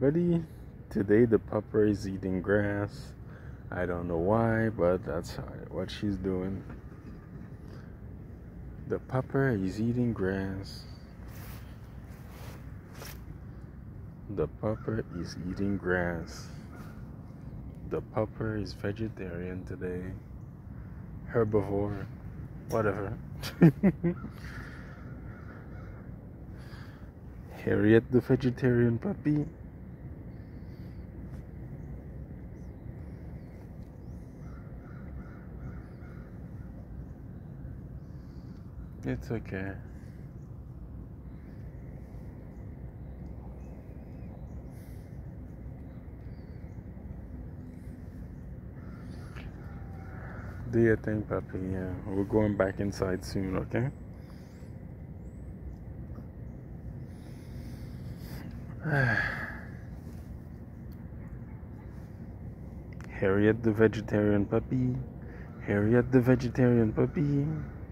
everybody. Today the pupper is eating grass. I don't know why, but that's what she's doing. The pupper is eating grass. The pupper is eating grass. The pupper is vegetarian today. Herbivore. Whatever. Harriet the vegetarian puppy. It's okay. Do your thing, puppy. Yeah, we're going back inside soon, okay? Harriet the vegetarian puppy. Harriet the vegetarian puppy.